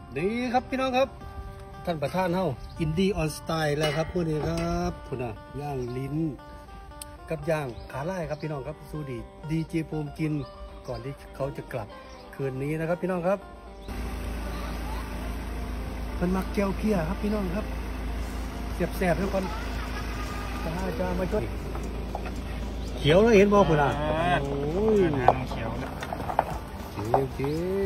ดีครับพี่น้องครับท่านประธานเฮาอินดี้ออนสไตล์แล้วครับพวกนี้ครับคุณน่ะย่างลิ้นกับย่างขาไล่ครับพี่น้องครับสู้ดีเจภูมิกินก่อนที่เขาจะกลับคืนนี้นะครับพี่น้องครับมันมักแก้วเพี้ยครับพี่น้องครับแสบๆทุกคนจะมาช่วยเขียวแล้วเห็นบอกคุณน่ะโอ้ยเขียวโอเค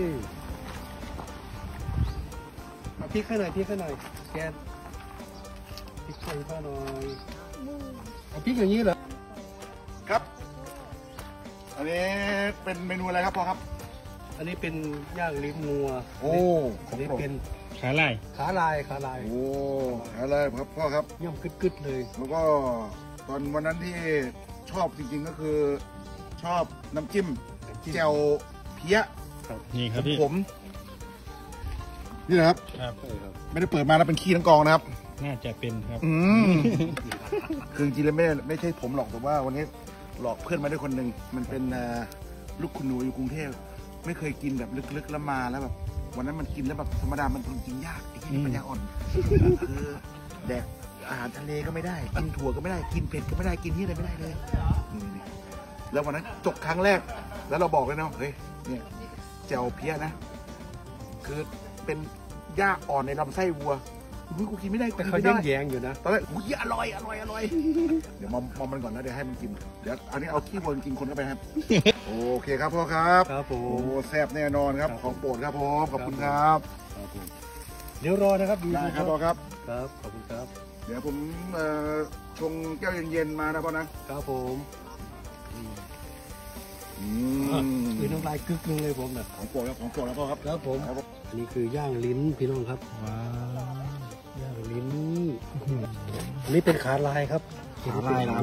พริกให้หน่อยแกนพริกใส่ข้าวหน่อยเอาพริกอย่างนี้เหรอครับอันนี้เป็นเมนูอะไรครับพ่อครับอันนี้เป็นย่างลิ้นงัวโอ้อันนี้เป็นขาลายโอ้ขาลายครับพ่อครับย่ำกึดเลยแล้วก็ตอนวันนั้นที่ชอบจริงๆก็คือชอบน้ำจิ้มแจ่วเพี้ยนี่ครับพี่ผมนี่นะครับไม่ได้เปิดมาแล้วเป็นขี้ทั้งกองนะครับน่าจะเป็นครับคือจริงๆแล้วไม่ใช่ผมหรอกแต่ว่าวันนี้หลอกเพื่อนมาด้วยคนหนึ่งมันเป็นลูกคุณหนูอยู่กรุงเทพไม่เคยกินแบบลึกๆแล้วมาแล้วแบบวันนั้นมันกินแล้วแบบธรรมดามันกินยากไอ้ที่ปัญญาอ่อนคือแดกอาหารทะเลก็ไม่ได้กินถั่วก็ไม่ได้กินเผ็ดก็ไม่ได้กินที่อะไรไม่ได้เลยแล้ววันนั้นจบครั้งแรกแล้วเราบอกเลยนะเฮ้ยเนี่ยแจ่วเพี้ยนะคือเป็นหญ้าอ่อนในลำไส้วัวกูกินไม่ได้แต่เขาแย่งอยู่นะตอนแรกอร่อยเดี๋ยวมอมมันก่อนนะเดี๋ยวให้มันกินเดี๋ยวอันนี้เอาขี้วัวกินคนเข้าไปครับโอเคครับพ่อครับครับผมโอ้แซ่บแน่นอนครับของโปรดครับผมขอบคุณครับเดี๋ยวรอนะครับดีครับพ่อครับครับขอบคุณครับเดี๋ยวผมชงแก้วเย็นๆมานะพ่อนะครับผมคือน้ำลายกึกนึงเลยผมนะของโปรดครับพ่อครับครับผมอันนี้คือย่างลิ้นพี่น้องครับว้าวย่างลิ้นอันนี้เป็นขาลายครับขาลาย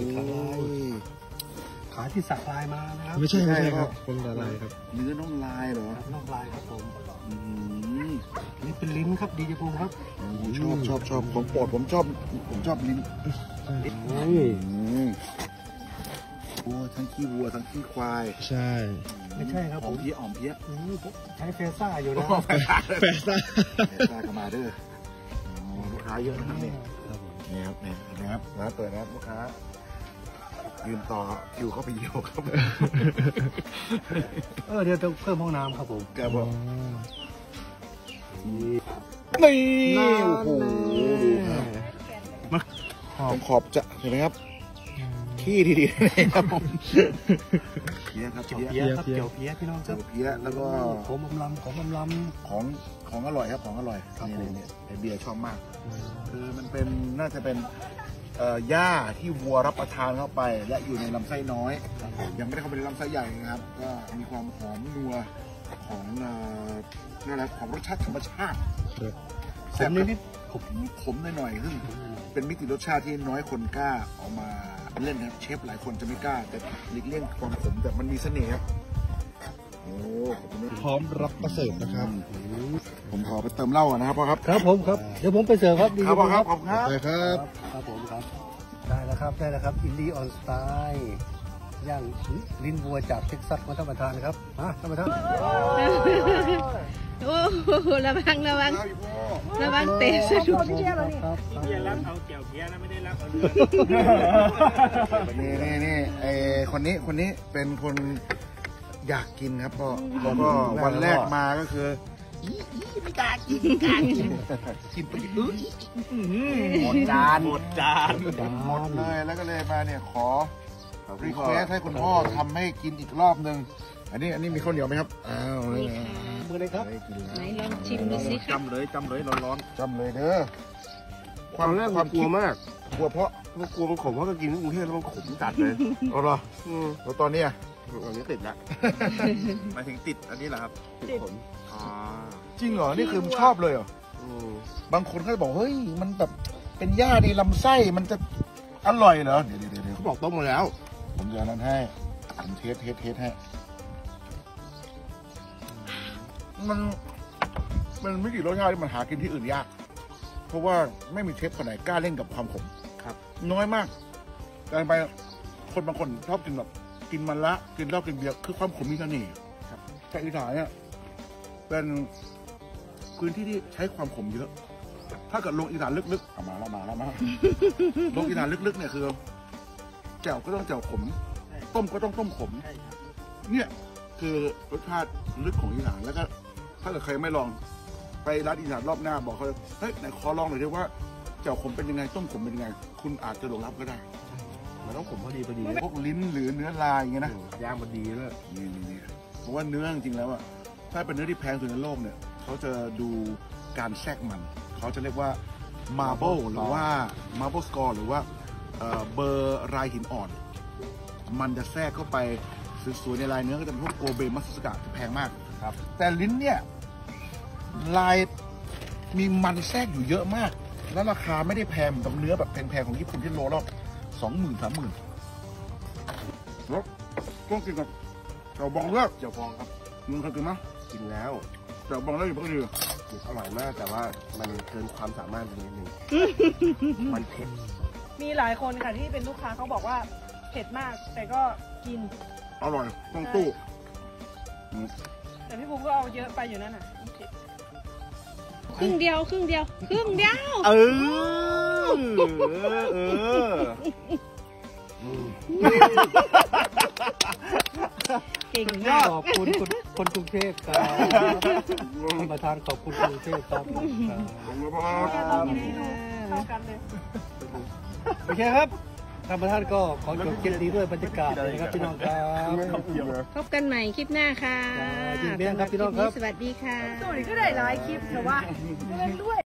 ขาที่สักลายมานะครับไม่ใช่ครับเป็นลายครับเนื้อน้องลายเหรอน้องลายครับผมนี่เป็นลิ้นครับดีเจภูมิครับชอบของโปรดผมชอบลิ้นโอ้ทั้งขี้วัวทั้งขี้ควายใช่ไม่ใช่ครับผมเพี้ยใช้เฟซ่าอยู่นะเฟซ่ากมาเด้อลูกค้าเยอะนะครับนี่ครับร้านเปิดนะลูกค้ายืนต่อคิวเข้าไปเยี่ยวครับเดี๋ยวต้องเพิ่มห้องน้ำครับผมครับผมนี่โอ้โหมาขอบจะเห็นไหมครับขี้ดีๆครับผมเพี้ยครับเจียวเพี้ยพี่น้องครับเพี้ยแล้วก็ของออร่อยครับของอร่อยนี่เบียร์ชอบมากคือมันเป็นน่าจะเป็นหญ้าที่วัวรับประทานเข้าไปและอยู่ในลำไส้น้อยยังไม่ได้เข้าไปในลำไส้ใหญ่นะครับก็มีความหอมนัวของนั่นแหละของรสชาติธรรมชาติแซ่บนิดขมหน่อยซึ่งเป็นมิติรสชาติที่น้อยคนกล้าออกมาเล่นครับเชฟหลายคนจะไม่กล้าแต่หลีกเลี่ยงความขมแต่มันมีเสน่ห์ครับโอ้พร้อมรับประเสริฐนะครับผมขอไปเติมเหล้านะครับพ่อครับครับผมครับเดี๋ยวผมไปเสิร์ฟครับครับพ่อครับขอบคุณครับครับผมครับได้แล้วครับอินดี้ออนสไตล์ย่างลิ้นวัวจากเท็กซัสมาท่านประธานนะครับท่านประธานโอ้ระวังเตะสะดุดเพี้ยรับเอาเกี่ยวเพี้ยนะไม่ได้รับเอาเรือนี่คนนี้เป็นคนอยากกินครับพ่อแล้วก็วันแรกมาก็คือไม่กล้ากินชิมไปหมดจานหมดเลยแล้วก็เลยมาเนี่ยขอรีเควสให้คุณพ่อทำให้กินอีกรอบนึงอันนี้มีข้าวเหนียวไหมครับมือเลยครับไหนลองชิมดูสิจำเลยร้อนจำเลยเด้อความกลัวมากกลัวเพราะกลัวมันขมเพราะก็กินที่กรุงเทพแล้วมันขมจัดเลยเอาเหรอแล้วตอนนี้ติดแล้วหมายถึงติดอันนี้เหรอครับติดขมจริงเหรอนี่คือชอบเลยเหรอบางคนเขาบอกเฮ้ยมันแบบเป็นหญ้าในลำไส้มันจะอร่อยเหรอเดี๋ยวเขาบอกต้มมาแล้วผมจะนั้นให้ผมเทสให้มันไม่กี่รสชาติที่มันหากินที่อื่นยากเพราะว่าไม่มีเชฟคนไหนกล้าเล่นกับความขมครับน้อยมากแต่ไปคนบางคนชอบกินแบบกินมันละกินเหล้ากินเบียร์คือความขมมีเสน่ห์ครับแต่อีสานเนี่ยเป็นพื้นที่ที่ใช้ความขมเยอะ ถ้าเกิดลงอีสานลึกๆมาแล้วลงอีสานลึกๆเนี่ยคือแจ่วก็ต้องแจ่วขม ต้มก็ต้องต้มขม เนี่ยคือรสชาติลึกของอีสานแล้วก็ถ้าเกิดใครไม่ลองไปร้านอีสานรอบหน้าบอกเขาเฮ้ยไหนขอลองหน่อยดิว่าแจ่วขมเป็นยังไงต้มขมเป็นยังไง คุณอาจจะหลงรับก็ได้มันต้องขมพอดีพวกลิ้นหรือเนื้อลายอย่างเงี้ยนะย่างพอดีเลยนี่เพราะว่าเนื้อจริงๆแล้วอะถ้าเป็นเนื้อที่แพงสุดในโลกเนี่ยเขาจะดูการแทรกมันเขาจะเรียกว่า marble หรือว่า marble score หรือว่าเบอร์ลายหินอ่อน มันจะแทรกเข้าไปสวยๆในลายเนื้อก็จะเป็นพวกโกเบมัสสกะแพงมากครับแต่ลิ้นเนี่ยลายมีมันแทรกอยู่เยอะมาก แล้วราคาไม่ได้แพงเหมือนกับเนื้อแบบแพงๆของญี่ปุ่นที่โลละ20,000-30,000แล้วต้องกินกับเจ้าบองเลือกเจียวฟองครับมึงเคยกินไหมกินแล้วเจ้าบองเลือกอยู่ปกติอร่อยมากแต่ว่ามันเกินความสามารถนิดนึงมันเผ็ดมีหลายคนค่ะที่เป็นลูกค้าเขาบอกว่าเผ็ดมาก แต่ก็กินอร่อยต้องตู้แต่พี่ภูมิก็เอาเยอะไปอยู่นั่นน่ะเผ็ดครึ่งเดียวเออเก่งมากขอบคุณคนกรุงเทพครับท่านประธานขอบคุณคนกรุงเทพครับต้องกินให้ดูเข้ากันเลยโอเคครับท่านประธานก็ขอจบคลิปนี้ด้วยบรรยากาศนะครับพี่น้องครับพบกันใหม่คลิปหน้าค่ะจริงๆครับพี่น้องครับสวัสดีค่ะสวัสดีก็ได้หลายคลิปแต่ว่าเล่นด้วย